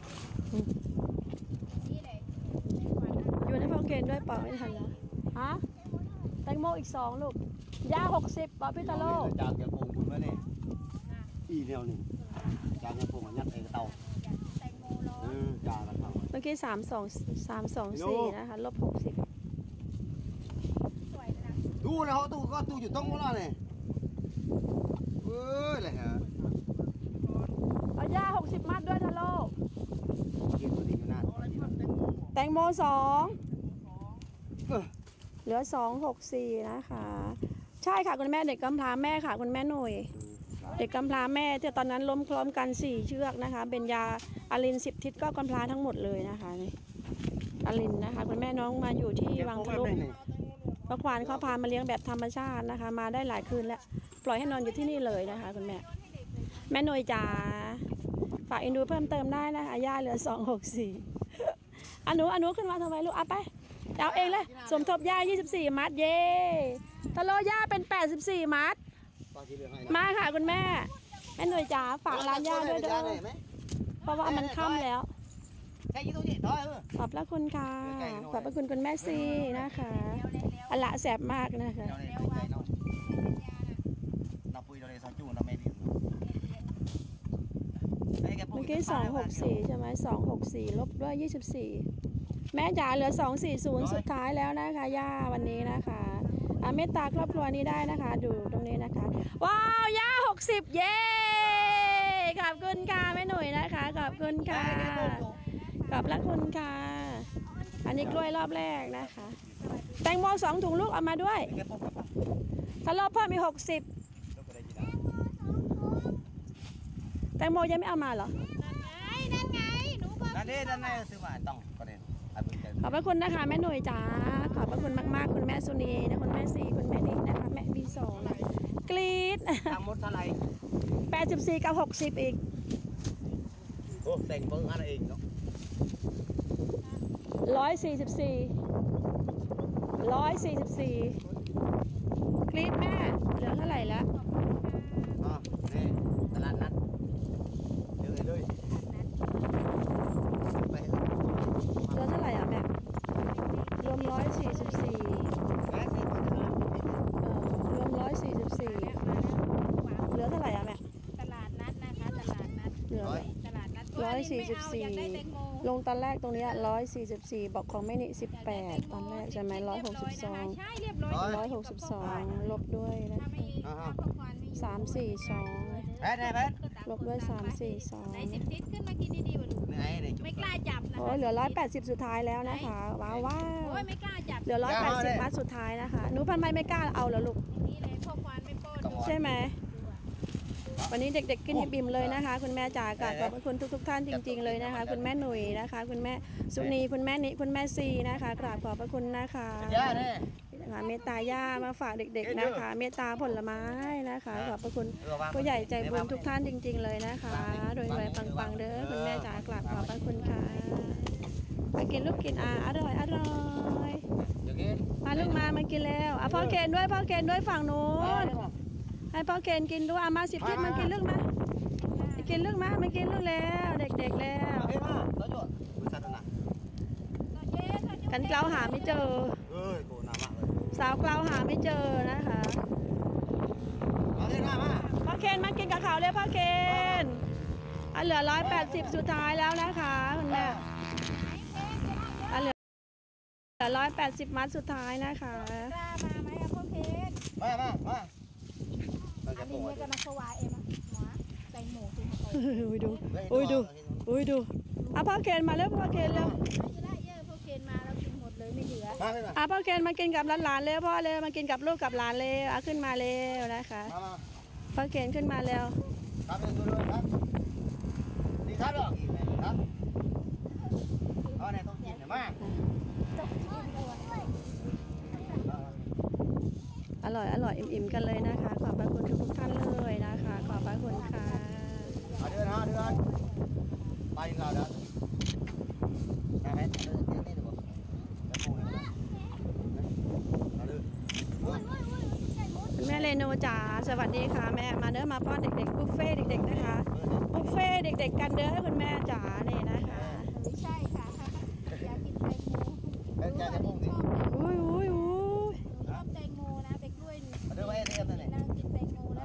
นี่เลยอยู่ในพ่อเกณฑ์ด้วยเปล่าไม่ทันแล้วฮะแตงโมอีกสองลูกย่าหกสิบบอกพิตาโลจางแกโป่งคุณไว้เนี่ยอีเดียวนี่จางแกโป่งยัดเองเตาแตงโมร้อเอน อจางกันเตาเมื่อกี้สามสองสามสองสี่นะคะลบหกสิบสวยนะดูแล้วเขาตู้ก็ตู้อยู่ตรงนั้นเลยเอ้ยอะไรฮะเอาย่าหกสิบมัดด้วยทาโลกินตัวนี้อยู่นานแตงโมสองเหลือสองหกสี่นะคะ ใช่ค่ะคุณแม่เด็กกำพร้าแม่ค่ะคุณแม่หน่ยเด็กกำพร้าแม่ที่ตอนนั้นล้มคล้อมกันสี่เชือกนะคะเบญญาอารินสิบทิศก็กำพร้าทั้งหมดเลยนะคะนี่อารินนะคะคุณแม่น้องมาอยู่ที่วังทะลุป้าควานเขาพามาเลี้ยงแบบธรรมชาตินะคะ มาได้หลายคืนแล้วปล่อยให้นอนอยู่ที่นี่เลยนะคะคุณแม่แม่หน่วยจ๋าฝากอินดูเพิ่มเติมได้นะคะย่าเหลือสองหกสี่อนุอนุขึ้นมาทำไมลูกเอาไปเอาเองเลยสมทบย่ายี่สิบสี่มัดเย่ตะโลย่าเป็นแปดสิบสี่มัดมาค่ะคุณแม่แม่หน่วยจ๋าฝากร้านย่าด้วยเด้อเพราะว่ามันค่ำแล้วขอบพระคุณค่ะขอบพระคุณคุณแม่ซีนะคะอละแสบมากนะคะเมื่อกี้สองหกสี่ใช่ไหมสองหกสี่ลบด้วยยี่สิบสี่แม่จ๋าเหลือสองสี่ศูนย์สุดท้ายแล้วนะคะย่าวันนี้นะคะเมตตาครอบครัวนี้ได้นะคะดูตรงนี้นะคะว้าวย่าหกสิบเย้ขอบคุณค่ะแม่หนุ่ยนะคะขอบคุณค่ะขอบพระคุณค่ะอันนี้กล้วยรอบแรกนะคะแตงโมสองถุงลูกเอามาด้วยถ้ารอบเพิ่มมีหกสิบแตงโมยังไม่เอามาเหรอนั่นไงหนูก็นั่นนี่นั่นนี่ซื้อมาต้องประเด็นขอบพระคุณนะคะแม่หนุ่ยจ๋าขอบพระคุณมากๆคุณแม่สุนีนะคุณแม่ซีคุณแม่นินะคะแม่บีสองนะกรี๊ดทั้งหมดเท่าไหร่แปดสิบสี่กับหกสิบอีกโอ้แต่งเพิ่งอะไรเองเนาะร้อยสี่สิบสี่ร้อยสี่สิบสี่กรี๊ดแม่เหลือเท่าไหร่แล้วอ๋อนี่ตลาดนัดเดี๋ยวเลยเหลือเท่าไหร่อ่ะแม่รวมร้อยสี่สิบสี่รวมร้อยสี่สิบสี่เหลือเท่าไหร่อ่ะแม่ตลาดนัดนะคะตลาดนัดเหลือตลาดนัดร้อยสี่สิบสี่ลงตอนแรกตรงนี้ร้อยสี่สิบสี่บอกของแม่นิสิบแปดตอนแรกใช่ไหมร้อยหกสิบสองร้อยหกสิบสองลบด้วยนะสามสี่สองลบด้วยสามสี่สองไหนสิบทิศขึ้นมากินดีๆวะลูกไม่กล้าจับนะโอ้ยเหลือร้อยแปดสิบสุดท้ายแล้วนะคะว้าวว้าวโอ้ยไม่กล้าจับเหลือร้อยแปดสิบมัดสุดท้ายนะคะหนูพันไม่ไม่กล้าเอาเหรอลูกนี่เลยพ่อควานไม่ป้อนใช่ไหมวันนี้เด็กๆกินอิ่มเลยนะคะคุณแม่จ๋ากราบขอบพระคุณทุกๆท่านจริงๆเลยนะคะคุณแม่หนุ่ยนะคะคุณแม่สุนีคุณแม่นิคุณแม่ซีนะคะกราบขอบพระคุณนะคะเมตตาย่ามาฝากเด็กๆนะคะเมตตาผลไม้นะคะขอบพระคุณผู้ใหญ่ใจบุญทุกท่านจริงๆเลยนะคะโดยรวยปังๆเด้อคุณแม่จ๋ากราบขอบพระคุณค่ะมากินลูกกินอาอร่อยอร่อยมาลูกมามากินแล้วอ่ะพ่อเคนด้วยพ่อเคนด้วยฝั่งนู้นให้พ่อเคนกินด้วยมาสิบทิศมากินเรื่องมากินเรื่องมามากินเรื่องแล้วเด็กๆแล้วกันเกลาหาไม่เจอสาวเกลาหาไม่เจอนะคะพ่อเคนมากินกับเขาเลยพ่อเคนอันเหลือร้อยแปดสิบสุดท้ายแล้วนะคะคุณแม่อันเหลือร้อยแปดสิบมัดสุดท้ายนะคะกล้ามาไหมอะพ่อเคนมามามาอันนี้เนี่ยก็นักวายเอ็มหมาแตงโมสิอุ้ยดูอุ้ยดูอุ้ยดูอ่ะพ่อเคนมาแล้วพ่อเคนแล้วจะได้เยอะพ่อเคนมาแล้วกินหมดเลยไม่เหลืออ่ะพ่อเคนมากินกับหลานๆเลยพ่อเลยมากินกับลูกกับหลานเลยอ่ะขึ้นมาเร็วนะคะพ่อเคนขึ้นมาแล้วครับดูด้วยครับดีครับหรอครับอ๋อเนี่ยต้องกินมากอร่อยอร่อยอิ่มๆกันเลยนะคะขอบพระคุณทุกท่านเลยนะคะขอบพระคุณค่ะเดือนฮะเดือนไปเราเด้อแม่แม่เดือนนี้เดี๋ยวบอกแล้วพูดเลยเอาดื้อแม่เรโนจ๋าสวัสดีค่ะแม่มาเด้อมาป้อนเด็กๆบุฟเฟ่เด็กๆนะคะบุฟเฟ่เด็กๆกันเด้อคุณแม่จ๋าเนี่ยนะคะไม่ใช่ค่ะอยากกินแตงโมเป็นใจจะพุ่งดิอุ้ยอุ้ยอุ้ยชอบแตงโมนะไปกล้วยนี่เดือไว้เรียบนั่นแหละนั่งกินแตงโมแล้ว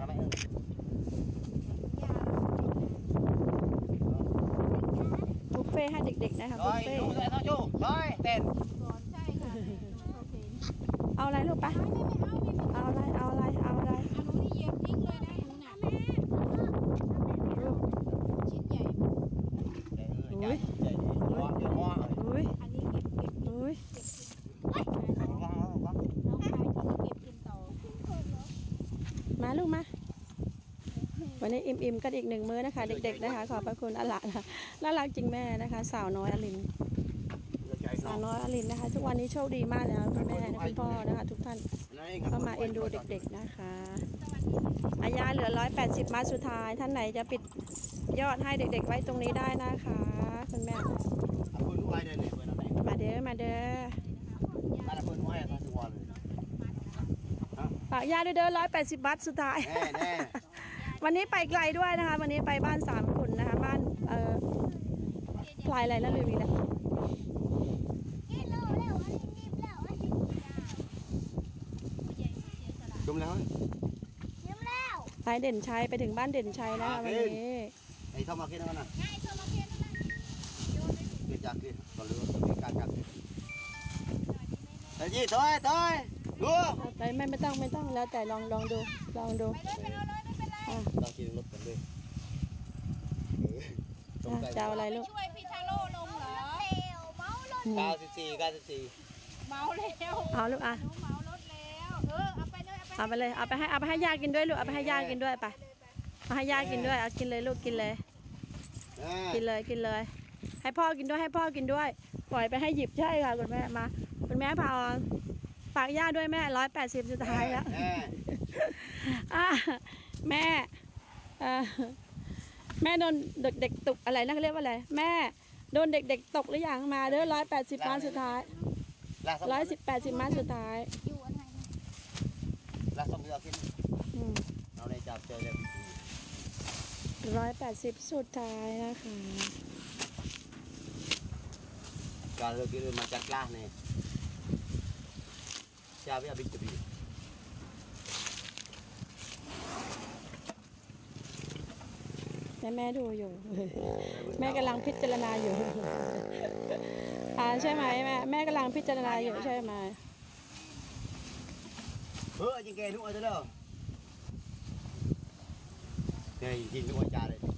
บุฟเฟ่ให้เด็กๆนะคะบุฟเฟ่ร้อยจูร้อยเต้นใช่ค่ะเอาอะไรลูกปะเอาอะไรเอาอะไรเอาอะไรอันนู้นนี่เย็บทิ้งเลยนะหนูหนักชิ้นใหญ่อุ้ยอุ้ยอันนี้เก็บเก็บอุ้ยมาลูกมาวันนี้อิ่มๆกันอีกหนึ่งมื้อนะคะเด็กๆนะคะขอบพระคุณอละน่ารักจริงแม่นะคะสาวน้อยอลินสาวน้อยอลินนะคะ ทุกวันนี้โชคดีมากแล้วคุณแม่นะคุณพ่อนะคะ ทุกท่านก็มาเอ็นดูเด็กๆนะคะอายาเหลือร้อยแปดสิบมาสุดท้ายท่านไหนจะปิดยอดให้เด็กๆไว้ตรงนี้ได้นะคะคุณแม่มาเด้อมาเด้อฝากยาด้วยเด้อร้อยแปดสิบบัตรสุดท้ายวันนี้ไปไกลด้วยนะคะ วันนี้ไปบ้านสามขุนนะคะบ้านเอ่อพลายอะไรแล้วเลยวีแล้วจุ่มแล้วไปเด่นชัยไปถึงบ้านเด่นชัยนะคะวันนี้ไอ้เข้ามาคิดนั่นน่ะเกิดจากกินต่อเรือมีการจับไอ้ยี่ถอยถอยดูไปไม่ไม่ต้องไม่ต้องแล้วแต่ลองลองดูลองดูต้องกินรถกันด้วยจะเอาอะไรลูกช่วยพี่ทาโร่ลงเหรอเมาลงเก้าสิบสี่เก้าสิบสี่เมาแล้วเอาลูกอ่ะเมารถแล้วเออเอาไปเลยเอาไปเลยเอาไปให้เอาไปให้ย่ากินด้วยลูกเอาไปให้ย่ากินด้วยไปเอาให้ย่ากินด้วยเอากินเลยลูกกินเลยกินเลยกินเลยให้พ่อกินด้วยให้พ่อกินด้วยปล่อยไปให้หยิบใช่ค่ะคุณแม่มาคุณแม่พาฝากย่าด้วยแม่ร้อยแปดสิบสุดท้ายแล้วแม่แม่โดนเด็กเด็กตกอะไรนะเขาเรียกว่าอะไรแม่โดนเด็กเด็กตกหรือยังมาเด้อร้อยแปดสิบมาสุดท้ายร้อยสิบแปดสิบมาสุดท้ายลาสมเรือกินเอาในจับเจอเลยร้อยแปดสิบสุดท้ายนะคะการเลือกกินมาจากล่าเนี่ยชาบิอาบิจบีแม่แม่ดูอยู่แม่กำลังพิจารณาอยู่อ่าใช่ไหมแม่แม่กำลังพิจารณาอยู่ใช่ไหมเฮ้ยจริงแกทุกคนจะเลิกเนี่ยจริงทุกคนจ่าเลย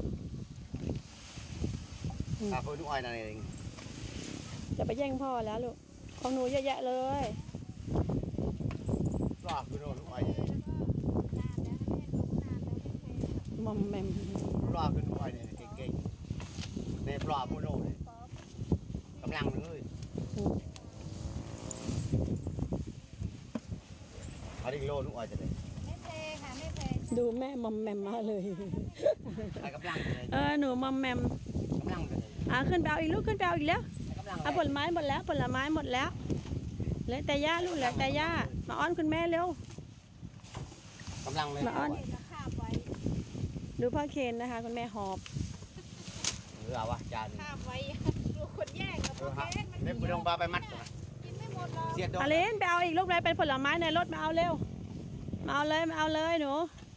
อ่ะคนทุกคนนั่นเองจะไปแย่งพ่อแล้วลูกของหนูเยอะแยะเลยปลาคือโน่นทุกคนมอมแมมปลาคือทุกคนเนี่ยเก่งๆในปลาพูโน่เลยกำลังเลยอันนี้โลทุกคนจะเลยไม่เพค่ะไม่เพดูแม่มอมแมมมาเลยเออหนูมอมแมมอ่ะขึ้นไปเอาอีกลูกขึ้นไปเอาอีกแล้วเอาผลไม้หมดแล้วผลไม้หมดแล้วเหลือแต่ย่าลูกเหลือแต่ย่ามาอ้อนคุณแม่เร็วกำลังเลยมาอ้อนดูพ่อเคนนะคะคุณแม่หอบหรือวะจานข้ามไว้ดูคนแย่งกับพ่อเคนมันไปลงปลาไปมัดกินไม่หมดหรอกเสียดอลินไปเอาอีกลูกเลยเป็นผลไม้ในรถมาเอาเร็วมาเอาเลยมาเอาเลยหนู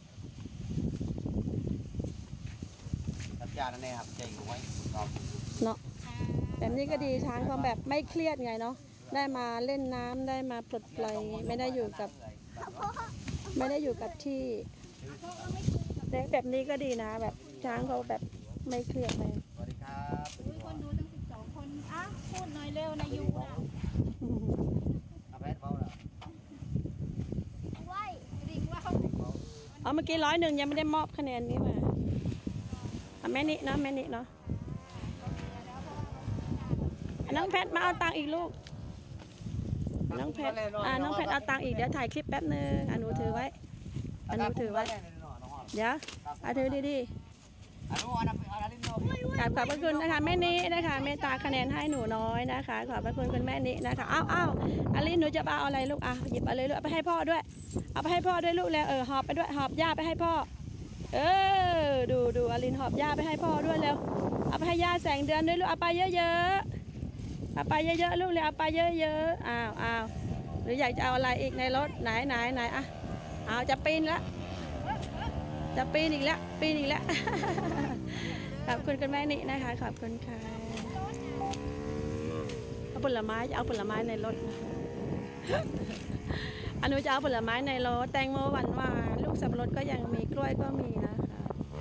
ตัดจานนั่นเองครับใจกูไว้เนาะแบบนี้ก็ดีช้างเขาแบบไม่เครียดไงเนาะได้มาเล่นน้ำได้มาปลดปล่อยไม่ได้อยู่กับไม่ได้อยู่กับที่แบบนี้ก็ดีนะแบบช้างเขาแบบไม่เครียดเลยสวัสดีครับคนดูตั้งสิบสองคนอ่ะพูดหน่อยเร็วนะยูอ่ะเอาไปเบาแล้วไหวดิ่งว่าเอาเมื่อกี้ร้อยหนึ่งยังไม่ได้มอบคะแนนนี้มาแม่นิเนาะแม่นิเนาะน้องแพทมาเอาตังอีกลูกน้องแพทอ่าน้องแพทเอาตังอีกเดี๋ยวถ่ายคลิปแป๊บนึงอนุถือไว้อนุถือไว้เดี๋ยวเอาถือดีๆขอบขอบพระคุณนะคะแม่นินะคะเมตตาคะแนนให้หนูน้อยนะคะขอบพระคุณคุณแม่นินะคะอ้าวอ้าวอลินหนูจะเอาอะไรลูกอ่ะหยิบเอาเลยลูกเอาไปให้พ่อด้วยเอาไปให้พ่อด้วยลูกแล้วเออหอบไปด้วยหอบย่าไปให้พ่อเออดูดูอลินหอบย่าไปให้พ่อด้วยแล้วเอาไปให้ย่าแสงเดือนด้วยลูกเอาไปเยอะๆเอาไปเยอะๆลูกเลยเอาไปเยอะๆอ้าวอ้าวหรืออยากจะเอาอะไรอีกในรถไหนไหนไหนอ่ะเอาจะปีนละจะปีนอีกแล้วปีนอีกแล้วขอบคุณคุณแม่นินะคะขอบคุณค่ะเอาผลไม้จะเอาผลไม้ในรถอนุจะเอาผลไม้ในรถแตงโมหวานหวานลูกสับปะรดก็ยังมีกล้วยก็มีนะคะ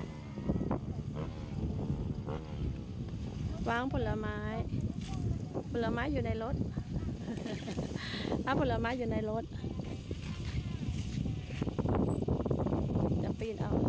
วางผลไม้ผลไม้อยู่ในรถเอาผลไม้อยู่ในรถจะปีนเอา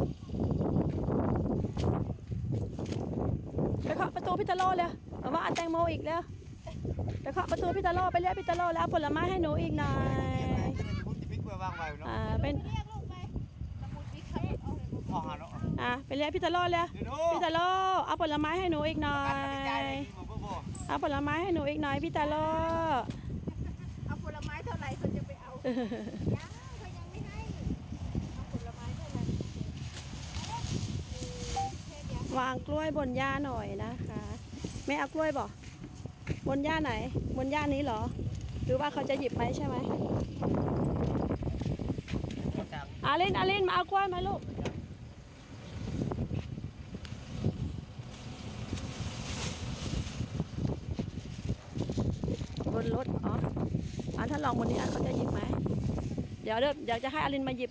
ไปเคาะประตูพิทโลเลยเอาว่าอันแตงโมอีกแล้วไปเคาะประตูพี่ตาโลไปเรียกพี่ตาโลแล้วเอาผลไม้ให้หนูอีกหน่อยอ่าเป็นเรียกลูกไปสมุดบิ๊กเขาเอาเลยพ่อหาเนาะอ่ะไปเรียกพี่ตาโลเลยพี่ตาโลเอาผลไม้ให้หนูอีกหน่อยเอาผลไม้ให้หนูอีกหน่อยพี่ตาโลเอาผลไม้เท่าไหร่เขาจะไปเอายังเขายังไม่ให้เอาผลไม้เท่าไหร่วางกล้วยบนหญ้าหน่อยนะคะไม่เอากล้วยบ่บนหญ้าไหนบนหญ้านี้เหรอหรือว่าเขาจะหยิบไหมใช่ไหมอาลินอาลินมาเอากล้วยมาลูกบนรถอ๋ออ่ะถ้าลองบนนี้อ่ะเขาจะหยิบไหมเดี๋ยวเดี๋ยวเดี๋ยวจะให้อาลินมาหยิบ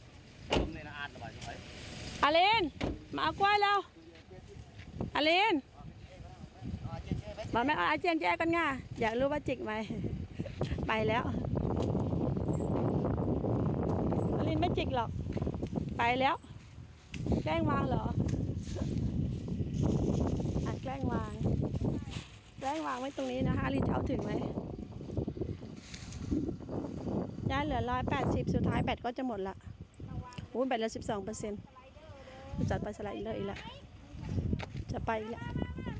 อาลินมาเอากล้วยแล้วอาลินบอกแม่เอาอาเจียนแจ้กันง่าอยากรู้ว่าจิกไหมไปแล้วอาลินไม่จิกหรอกไปแล้วแกล้งวางเหรออ่ะแกล้งวางแกล้งวางไว้ตรงนี้นะคะอาลินจะเอาถึงไหมย่าเหลือร้อยแปดสิบสุดท้ายแบตก็จะหมดละโอ้แบตเหลือสิบสองเปอร์เซ็นต์จัดไปสไลด์เลยอีกแล้วจะไปอีกแล้ว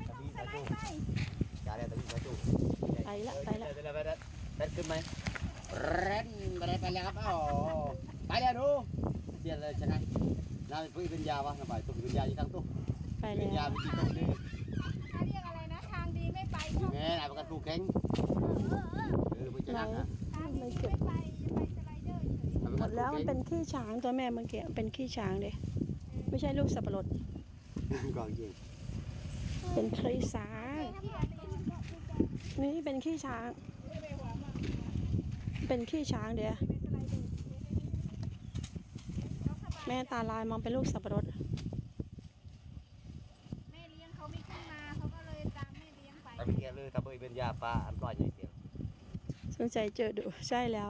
ไปละไปละเร็ดขึ้นไหมเร็ดไปเลยไปแล้วครับอ๋อไปแล้วดูเดี๋ยวเลยใช่ไหมน้าเป็นเป็นยาวะน้าไปตุ้มเป็นยาอีกครั้งตุ้มไปเป็นแล้ยาว เป็นตุ้มนี่ถ้าเรียกอะไรนะทางดีไม่ไปเออแม่นายประกันผูกแข็งเออเป็นจะนั่งนะทางดีไม่ไปจะไปสไลเดอร์เฉยหมดแล้วมันเป็นขี้ช้างตัวแม่เมื่อกี้เป็นขี้ช้างเด้ไม่ใช่ลูกสับปะรดก่อนจริงเป็นขี้ช้างนี่เป็นขี้ช้างเป็นขี้ช้างเด้แม่ตาลายมองเป็นลูกสับปะรดแม่เลี้ยงเขาไม่ขึ้นมาเขาก็เลยตามแม่เลี้ยงไปแต่เป็นแกเลยถ้าเป็นยาปลาอันปล่อยอย่างเดียวสงสัยเจอดูใช่แล้ว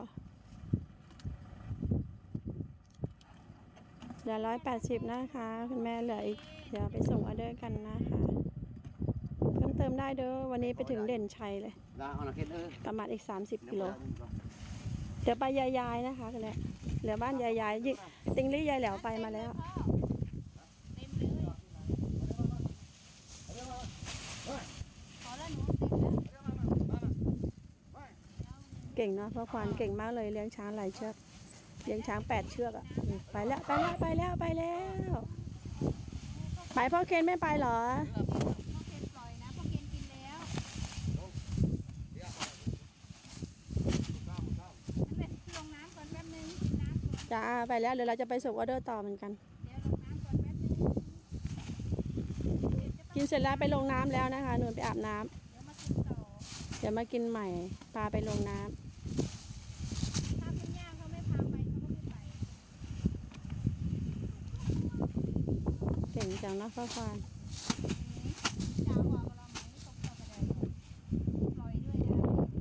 เหลือร้อยแปดสิบนะคะคุณแม่เหลืออีกเดี๋ยวไปส่งออเดอร์กันนะคะเพิ่มเติมได้เด้อวันนี้ไปถึงเด่นชัยเลยได้เอาหนักเข็นเออประมาณอีกสามสิบกิโลเดี๋ยวไปยายๆนะคะกันแหละเหลือบ้านยายๆยิ่งติงลี่ยายแหลวไปมาแล้วเต็มเลยขอแล้วหนูเต็มแล้วเก่งเนาะเพราะควานเก่งมากเลยเลี้ยงช้างหลายเชือกเลี้ยงช้างแปดเชือกอ่ะอืมไปแล้วไปแล้วไปแล้วไปแล้วไปพ่อเคนไม่ไปเหรอพ่อเคนปล่อยนะพ่อเคนกินแล้วนั่นแหละลงน้ำก่อนแป๊บนึงกินน้ำก่อนจ้าไปแล้วเดี๋ยวเราจะไปส่งออเดอร์ต่อเหมือนกันเดี๋ยวลงน้ำก่อนแป๊บนึงกินเสร็จแล้วไปลงน้ำแล้วนะคะหนูไปอาบน้ำเดี๋ยวมากินต่อเดี๋ยวมากินใหม่พาไปลงน้ำถ้าคุณย่าเขาไม่พาไปเขาก็ไม่ไปเก่งจังเนาะพ่อควานจ้าวว่าเราไหมตกตะกระไดปล่อยด้วยนะ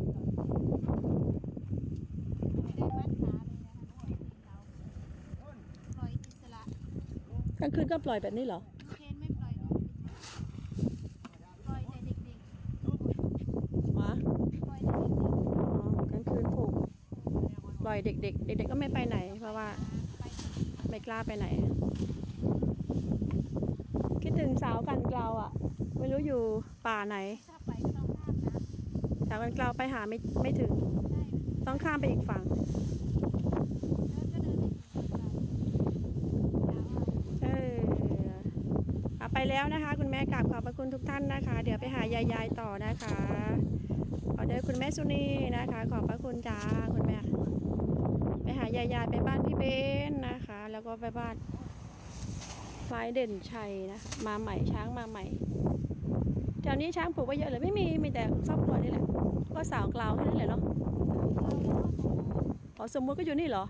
ไม่ได้มัดขาเลยนะคะปล่อยอิสระกลางคืนก็ปล่อยแบบนี้เหรอเคนไม่ปล่อยหรอกปล่อยแต่เด็กวะๆปล่อยแต่เด็กอ๋อกลางคืนผูกปล่อยเด็กๆเด็กๆก็ไม่ไปไหน เพราะว่าๆไปไม่กล้าไปไหน คิดถึงสาวกันเกลาอ่ะ ไม่รู้อยู่ป่าไหนถ้าไปก็ต้องข้ามนะสาวกันเกลาไปหาไม่ไม่ถึงได้ต้องข้ามไปอีกฝั่งเดินก็เดินได้ถึงเราเออเอาไปแล้วนะคะ คุณแม่กราบขอบพระคุณทุกท่านนะคะ เดี๋ยวไปหายายๆต่อนะคะออเดอร์คุณแม่สุนีนะคะ ขอบพระคุณจ้าคุณแม่ ไปหายายๆไปบ้านพี่เบนนะคะ แล้วก็ไปบ้านพลายเด่นชัยนะมาใหม่ช้างมาใหม่แถวนี้ช้างผูกไว้เยอะเลยไม่มีมีแต่ครอบครัวนี่แหละก็สาวกลาวแค่นั้นแหละเนาะอ๋อสมมุติก็อยู่นี่เหรอ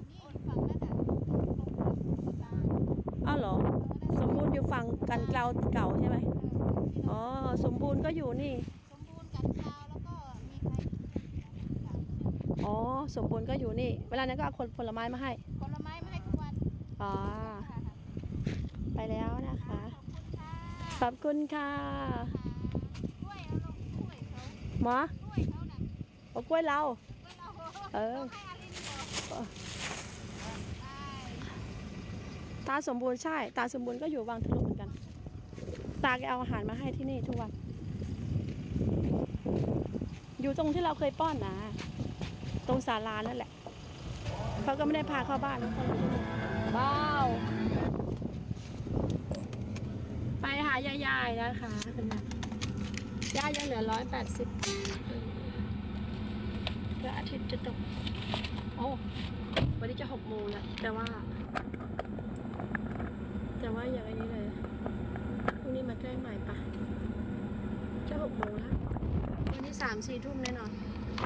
นี่ฝั่งนั้นอ่ะตรงนั้นบ้านอ้าวเหรอสมบูรณ์อยู่ฝั่งกันเกลาเก่าใช่ไหมเอออ๋อสมบูรณ์ก็อยู่นี่สมบูรณ์กันคราวแล้วก็มีใครอ๋อสมบูรณ์ก็อยู่นี่ เวลานั้นก็เอาคนผลไม้มาให้ผลไม้มาให้ทุกวันอ๋อค่ะไปแล้วนะคะขอบคุณค่ะขอบคุณค่ะถ้วยเอาลงถ้วยเขาหมอถ้วยเขาน่ะโอ้กล้วยเราไม่เราเออให้อารินบอกใช่ตาสมบูรณ์ใช่ ตาสมบูรณ์ก็อยู่วังทะลุเหมือนกัน ตาแกเอาอาหารมาให้ที่นี่ทุกวัน อยู่ตรงที่เราเคยป้อนนะ ตรงศาลานั่นแหละเขาก็ไม่ได้พาเข้าบ้านเขาอยู่ที่นี่ว้าวไปหายายๆนะคะคุณแม่ย่ายังเหลือร้อยแปดสิบพระอาทิตย์จะตกโอ้วันนี้จะหกโมงแล้วแต่ว่า แต่ว่าอย่างนี้เลยพรุ่งนี้มาแกล้งใหม่ปะจะหกโมงแล้ววันนี้สามสี่ทุ่มแน่นอน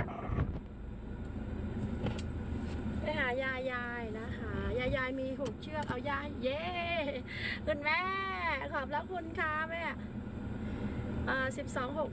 ไปหายายยายนะคะยายยายมีหกเชือกเอายายเย้คุณแม่ขอบแล้วคุณค่ะแม่อ่าสิบสองหก